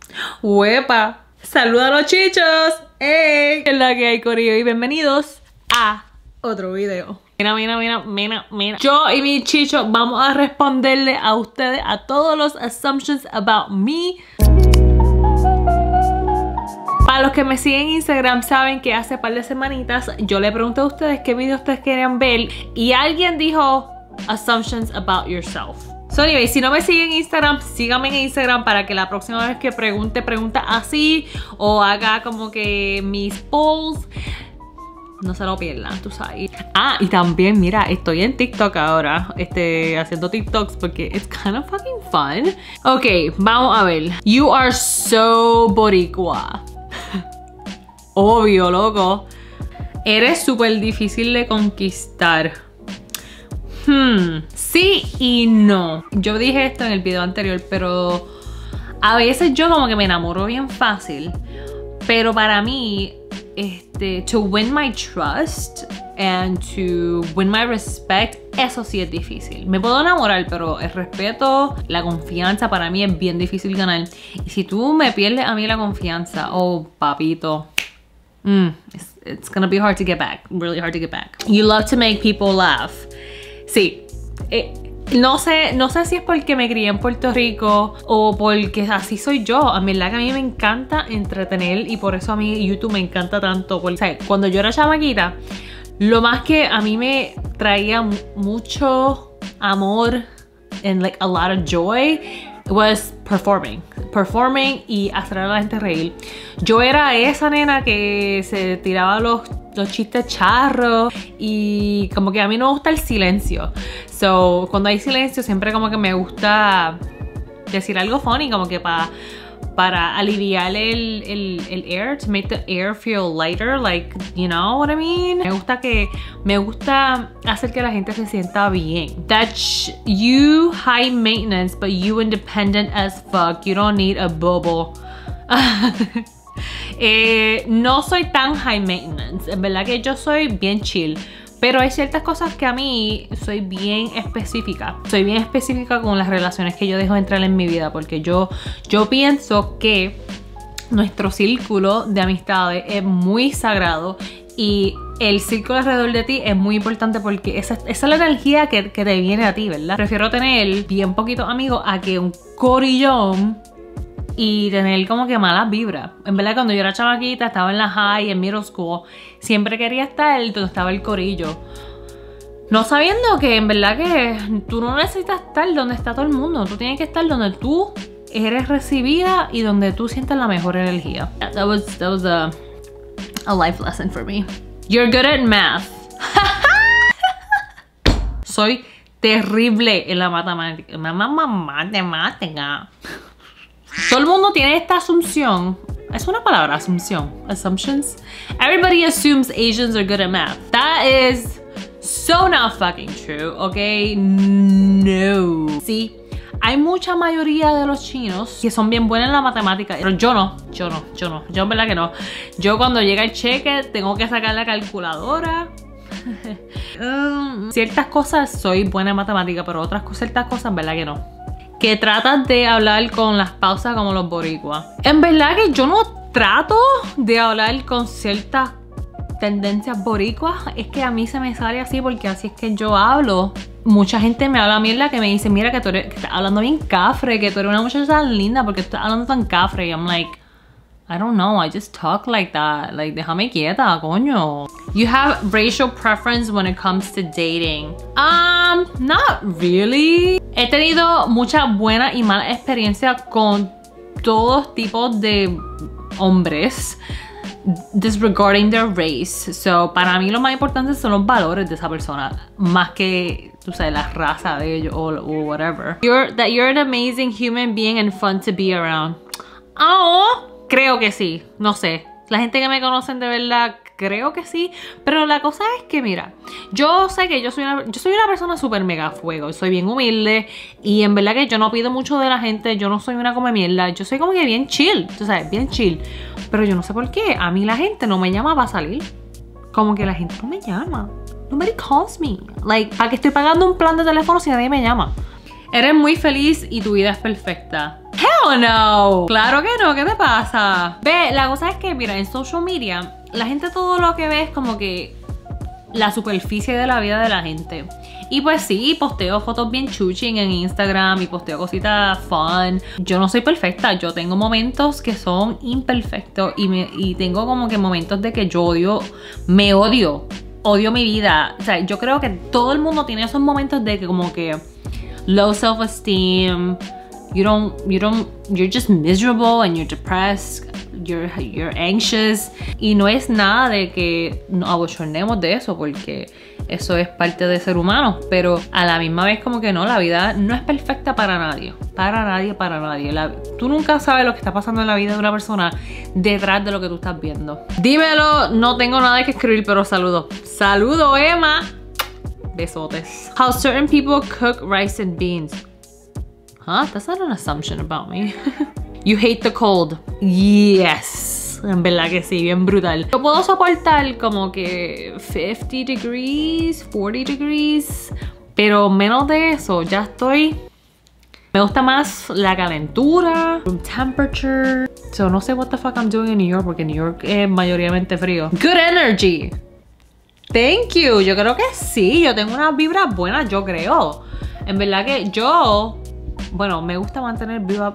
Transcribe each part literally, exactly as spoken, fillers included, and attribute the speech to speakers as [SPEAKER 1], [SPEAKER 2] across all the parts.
[SPEAKER 1] ¡Huepa! ¡Saluda a los chichos! ¡Ey! ¿Qué es la que hay, corillo? Y bienvenidos a otro video. Mira, mira, mira, mira, mira. Yo y mi chicho vamos a responderle a ustedes a todos los assumptions about me. Para los que me siguen en Instagram saben que hace par de semanitas yo le pregunté a ustedes qué videos ustedes querían ver y alguien dijo assumptions about yourself. So anyway, si no me siguen en Instagram, síganme en Instagram para que la próxima vez que pregunte, pregunta así o haga como que mis polls, no se lo pierdan, tú sabes. Ah, y también, mira, estoy en TikTok ahora, este, haciendo TikToks porque it's kind of fucking fun. Ok, vamos a ver. You are so boricua. Obvio, loco. Eres súper difícil de conquistar. Hmm, sí y no. Yo dije esto en el video anterior, pero a veces yo como que me enamoro bien fácil. Pero para mí, este, to win my trust and to win my respect, eso sí es difícil. Me puedo enamorar, pero el respeto, la confianza para mí es bien difícil ganar. Y si tú me pierdes a mí la confianza, oh, papito, mm, it's, it's gonna be hard to get back. Really hard to get back. You love to make people laugh. Sí, eh, no sé, no sé si es porque me crié en Puerto Rico o porque así soy yo. A mí, la que a mí me encanta entretener y por eso a mí YouTube me encanta tanto. Porque, ¿sabes? Cuando yo era chamaquita, lo más que a mí me traía mucho amor and like a lot of joy was performing. Performing y hacer a la gente reír. Yo era esa nena que se tiraba los, los chistes charros y como que a mí no me gusta el silencio. So, cuando hay silencio siempre como que me gusta decir algo funny, como que para para aliviar el, el, el air, to make the air feel lighter, like, you know what I mean? Me gusta que, me gusta hacer que la gente se sienta bien. That's you high maintenance, but you independent as fuck. You don't need a bubble. eh, no soy tan high maintenance. En verdad que yo soy bien chill. Pero hay ciertas cosas que a mí soy bien específica. Soy bien específica con las relaciones que yo dejo entrar en mi vida. Porque yo, yo pienso que nuestro círculo de amistades es muy sagrado. Y el círculo alrededor de ti es muy importante porque esa, esa es la energía que, que te viene a ti, ¿verdad? Prefiero tener bien poquitos amigos a que un corillón y tener como que malas vibras. En verdad, cuando yo era chamaquita, estaba en la high, en middle school, siempre quería estar donde estaba el corillo. No sabiendo que en verdad que tú no necesitas estar donde está todo el mundo. Tú tienes que estar donde tú eres recibida y donde tú sientas la mejor energía. That was, that was a, a life lesson for me. You're good at math. Soy terrible en la matemática. Mamá, matemática. Todo el mundo tiene esta asunción. Es una palabra, asunción. Assumptions. Everybody assumes Asians are good at math. That is so not fucking true, okay? No. Sí, hay mucha mayoría de los chinos que son bien buenos en la matemática, pero yo no, yo no, yo no. Yo en verdad que no. Yo cuando llega el cheque tengo que sacar la calculadora. um, ciertas cosas soy buena en matemática, pero otras ciertas cosas en verdad que no. Que tratas de hablar con las pausas como los boricuas. En verdad que yo no trato de hablar con ciertas tendencias boricuas. Es que a mí se me sale así porque así es que yo hablo. Mucha gente me habla mierda que me dice, mira que tú eres, que estás hablando bien cafre, que tú eres una muchacha tan linda porque estás hablando tan cafre. Y I'm like, I don't know, I just talk like that. Like, déjame quieta, coño. You have racial preference when it comes to dating. Um, not really. He tenido muchas buenas y malas experiencias con todos tipos de hombres, disregarding their race. So, para mí lo más importante son los valores de esa persona, más que, tú sabes, la raza de ellos o, o whatever. You're, that you're an amazing human being and fun to be around. Oh, creo que sí, no sé. La gente que me conocen de verdad, creo que sí. Pero la cosa es que, mira, yo sé que yo soy una, yo soy una persona súper mega fuego. Soy bien humilde. Y en verdad que yo no pido mucho de la gente. Yo no soy una come mierda. Yo soy como que bien chill. Tú sabes, bien chill. Pero yo no sé por qué. A mí la gente no me llama para salir. Como que la gente no me llama. Nobody calls me. Like, ¿para qué estoy pagando un plan de teléfono si nadie me llama? Eres muy feliz y tu vida es perfecta. Hell no. Claro que no, ¿qué te pasa? Ve, la cosa es que, mira, en social media, la gente todo lo que ve es como que la superficie de la vida de la gente. Y pues sí, posteo fotos bien chuching en Instagram y posteo cositas fun. Yo no soy perfecta, yo tengo momentos que son imperfectos y, me, y tengo como que momentos de que yo odio, me odio, odio mi vida. O sea, yo creo que todo el mundo tiene esos momentos de que como que low self-esteem, you don't, you don't, you're just miserable and you're depressed. You're, you're anxious. Y no es nada de que nos abochornemos de eso, porque eso es parte de ser humano. Pero a la misma vez como que no, la vida no es perfecta para nadie. Para nadie, para nadie. La, tú nunca sabes lo que está pasando en la vida de una persona detrás de lo que tú estás viendo. Dímelo, no tengo nada que escribir, pero saludo. Saludo, Emma. Besotes. How certain people cook rice and beans. Huh? That's not an assumption about me. You hate the cold. Yes. En verdad que sí, bien brutal. Yo puedo soportar como que fifty degrees, forty degrees, pero menos de eso ya estoy... Me gusta más la calentura, room temperature. So no sé what the fuck I'm doing in New York, porque New York es mayoritariamente frío. Good energy. Thank you. Yo creo que sí, yo tengo unas vibras buenas, yo creo. En verdad que yo, bueno, me gusta mantener viva...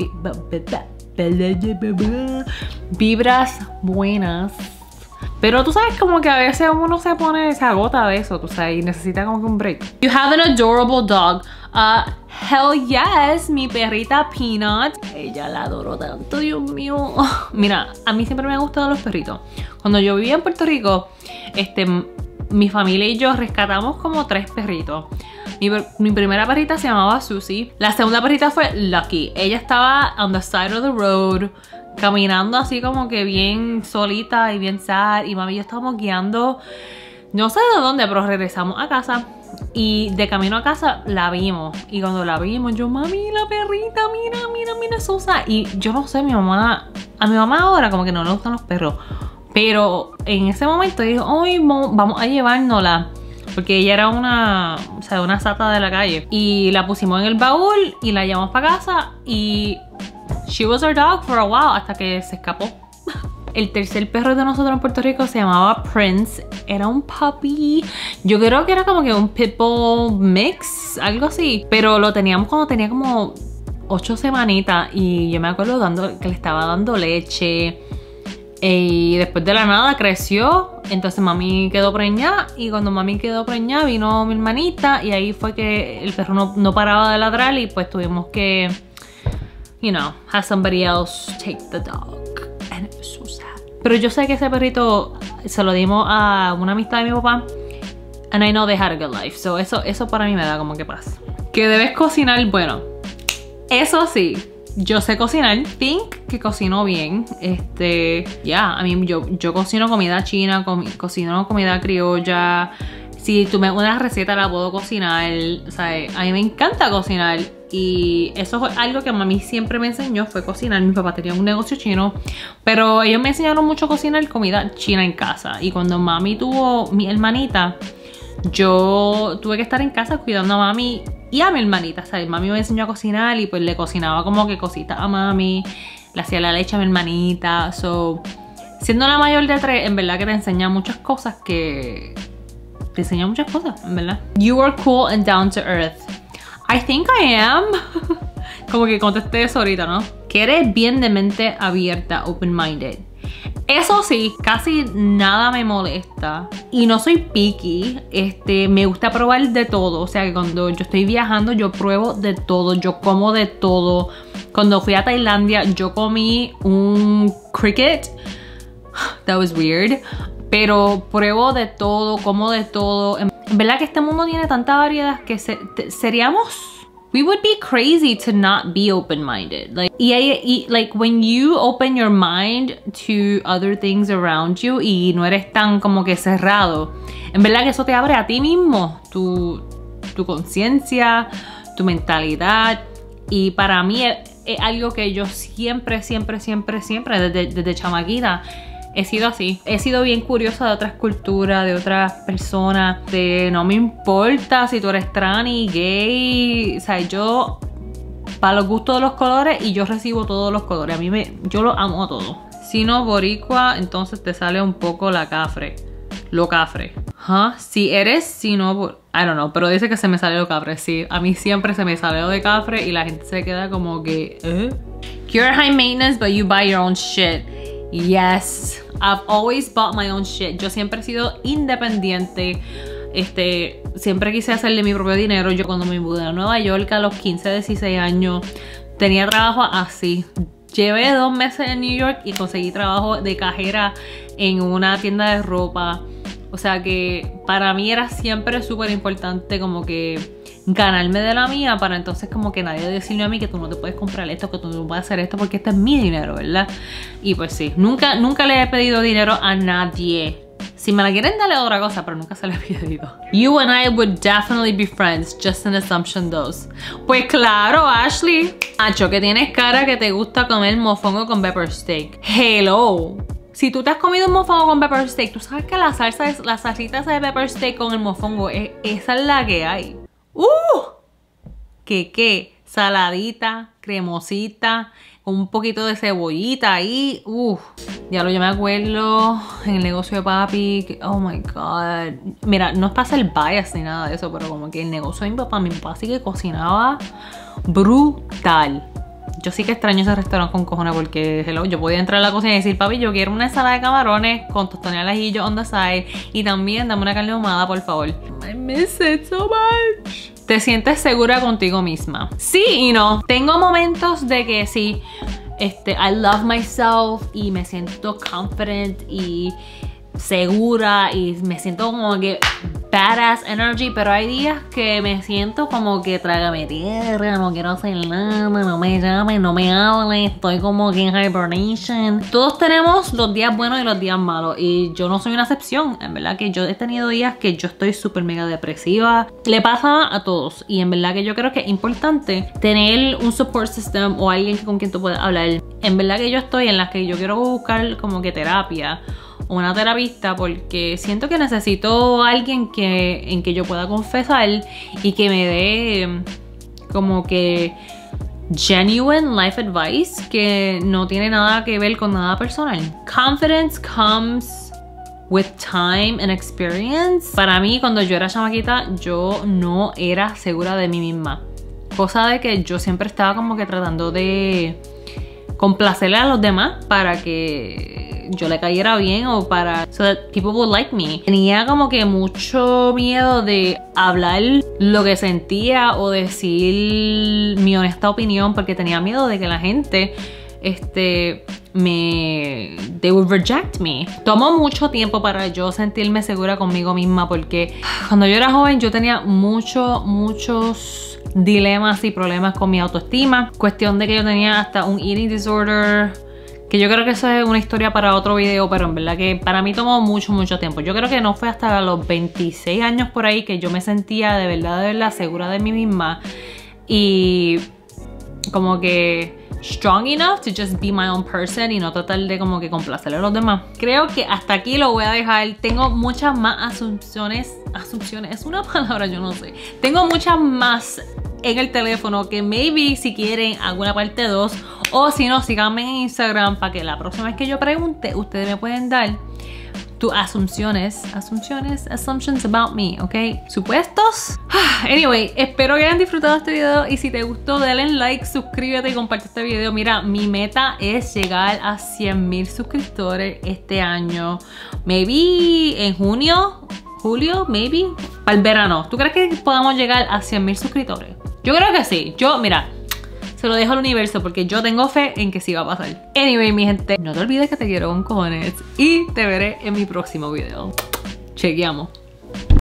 [SPEAKER 1] vibras buenas, pero tú sabes como que a veces uno se pone, se agota de eso, tú sabes, y necesita como que un break. You have an adorable dog. Uh, hell yes, mi perrita Peanut. Ella la adoro tanto, Dios mío. Mira, a mí siempre me han gustado los perritos. Cuando yo vivía en Puerto Rico, este, mi familia y yo rescatamos como tres perritos. Mi, mi primera perrita se llamaba Susie. La segunda perrita fue Lucky. Ella estaba on the side of the road, caminando así como que bien solita y bien sad. Y mami y yo estábamos guiando, no sé de dónde, pero regresamos a casa. Y de camino a casa la vimos. Y cuando la vimos, yo, mami, la perrita, mira, mira, mira, Susa. Y yo no sé, mi mamá, a mi mamá ahora como que no le gustan los perros. Pero en ese momento dijo, ay, vamos a llevárnosla. Porque ella era una, o sea, una sata de la calle. Y la pusimos en el baúl y la llevamos para casa. Y she was our dog for a while, hasta que se escapó. El tercer perro de nosotros en Puerto Rico se llamaba Prince. Era un puppy. Yo creo que era como que un pitbull mix, algo así. Pero lo teníamos cuando tenía como ocho semanitas. Y yo me acuerdo dando, que le estaba dando leche. Y después de la nada creció. Entonces mami quedó preñada. Y cuando mami quedó preñada vino mi hermanita. Y ahí fue que el perro no, no paraba de ladrar. Y pues tuvimos que, you know, have somebody else take the dog. And it was so sad. Pero yo sé que ese perrito se lo dimos a una amistad de mi papá. And I know they had a good life. So eso, eso para mí me da como que paz. Que debes cocinar, bueno, eso sí, yo sé cocinar. Think que cocino bien. Este, ya, yeah, a mí yo, yo cocino comida china, com, cocino comida criolla. Si tú me das una receta la puedo cocinar. O sea, a mí me encanta cocinar. Y eso fue algo que mami siempre me enseñó, fue cocinar. Mi papá tenía un negocio chino, pero ellos me enseñaron mucho a cocinar comida china en casa. Y cuando mami tuvo mi hermanita, yo tuve que estar en casa cuidando a mami y a mi hermanita. O sea, mami me enseñó a cocinar y pues le cocinaba como que cositas a mami. Le hacía la leche a mi hermanita. So, siendo la mayor de tres, en verdad que te enseña muchas cosas que... Te enseña muchas cosas, en verdad. You are cool and down to earth. I think I am. Como que contesté eso ahorita, ¿no? Que eres bien de mente abierta, open-minded. Eso sí, casi nada me molesta. Y no soy picky. Este, me gusta probar de todo. O sea que cuando yo estoy viajando, yo pruebo de todo. Yo como de todo. Cuando fui a Tailandia, yo comí un cricket. That was weird. Pero pruebo de todo, como de todo. En verdad que este mundo tiene tanta variedad que se, te, seríamos... We would be crazy to not be open-minded. Like, y, y, like, when you open your mind to other things around you y no eres tan como que cerrado, en verdad que eso te abre a ti mismo, tu, tu conciencia, tu mentalidad. Y para mí es, es algo que yo siempre, siempre, siempre, siempre, desde, desde chamaquita, he sido así. He sido bien curiosa de otras culturas, de otras personas. De no me importa si tú eres trans, gay. O sea, yo... para los gustos de los colores y yo recibo todos los colores. A mí me, yo los amo a todos. Si no boricua, entonces te sale un poco la cafre. Lo cafre. Huh? Si eres sino, I don't know, pero dice que se me sale lo cafre. Sí, a mí siempre se me sale lo de cafre y la gente se queda como que, ¿eh? You're high maintenance, but you buy your own shit. Yes, I've always bought my own shit. Yo siempre he sido independiente. Este, siempre quise hacerle mi propio dinero. Yo cuando me mudé a Nueva York a los quince, dieciséis años, tenía trabajo así. Llevé dos meses en New York y conseguí trabajo de cajera en una tienda de ropa. O sea que para mí era siempre súper importante como que ganarme de la mía para entonces como que nadie decirle a mí que tú no te puedes comprar esto, que tú no puedes hacer esto porque este es mi dinero, ¿verdad? Y pues sí, nunca, nunca le he pedido dinero a nadie. Si me la quieren, dale otra cosa, pero nunca se la he pedido. You and I would definitely be friends, just an assumption those. Pues claro, Ashley. Acho, que tienes cara que te gusta comer mofongo con pepper steak. Hello. Si tú te has comido un mofongo con pepper steak, tú sabes que la salsa, es, la salsita de pepper steak con el mofongo, es, esa es la que hay. ¡Uh! ¿Qué qué? Saladita, cremosita, con un poquito de cebollita ahí. ¡Uh! Ya lo yo me acuerdo en el negocio de papi. Que, oh my God. Mira, no es para hacer bias ni nada de eso, pero como que el negocio de mi papá, mi papá sí que cocinaba brutal. Yo sí que extraño ese restaurante con cojones porque hello, yo podía entrar a la cocina y decir, papi, yo quiero una ensalada de camarones con tostones al ajillo on the side y también dame una carne ahumada, por favor. I miss it so much. ¿Te sientes segura contigo misma? Sí y no. Tengo momentos de que sí, este, I love myself y me siento confident y segura y me siento como que badass energy, pero hay días que me siento como que trágame tierra, no quiero hacer nada, no me llamen, no me hablen, estoy como que en hibernation. Todos tenemos los días buenos y los días malos y yo no soy una excepción. En verdad que yo he tenido días que yo estoy súper mega depresiva. Le pasa a todos y en verdad que yo creo que es importante tener un support system o alguien con quien tú puedas hablar. En verdad que yo estoy en las que yo quiero buscar como que terapia, una terapista, porque siento que necesito a alguien que, en que yo pueda confesar y que me dé como que genuine life advice que no tiene nada que ver con nada personal. Confidence comes with time and experience. Para mí, cuando yo era chamaquita, yo no era segura de mí misma. Cosa de que yo siempre estaba como que tratando de complacerle a los demás para que yo le cayera bien o para so that people would like me. Tenía como que mucho miedo de hablar lo que sentía o decir mi honesta opinión porque tenía miedo de que la gente este me they would reject me. Tomó mucho tiempo para yo sentirme segura conmigo misma porque cuando yo era joven yo tenía mucho muchos dilemas y problemas con mi autoestima. Cuestión de que yo tenía hasta un eating disorder, que yo creo que eso es una historia para otro video, pero en verdad que para mí tomó mucho, mucho tiempo. Yo creo que no fue hasta los veintiséis años por ahí que yo me sentía de verdad, de verdad segura de mí misma y como que strong enough to just be my own person y no tratar de como que complacerle a los demás. Creo que hasta aquí lo voy a dejar. Tengo muchas más asunciones. Asunciones, es una palabra, yo no sé. Tengo muchas más en el teléfono que maybe si quieren alguna parte dos o si no, síganme en Instagram para que la próxima vez que yo pregunte, ustedes me pueden dar tus asunciones, asunciones, assumptions about me, ¿ok? ¿Supuestos? Anyway, espero que hayan disfrutado este video y si te gustó, dale like, suscríbete y comparte este video. Mira, mi meta es llegar a cien mil suscriptores este año. Maybe en junio, julio, maybe, para el verano. ¿Tú crees que podamos llegar a cien mil suscriptores? Yo creo que sí. Yo, mira, se lo dejo al universo porque yo tengo fe en que sí va a pasar. Anyway, mi gente, no te olvides que te quiero con cojones y te veré en mi próximo video. Chequeamos.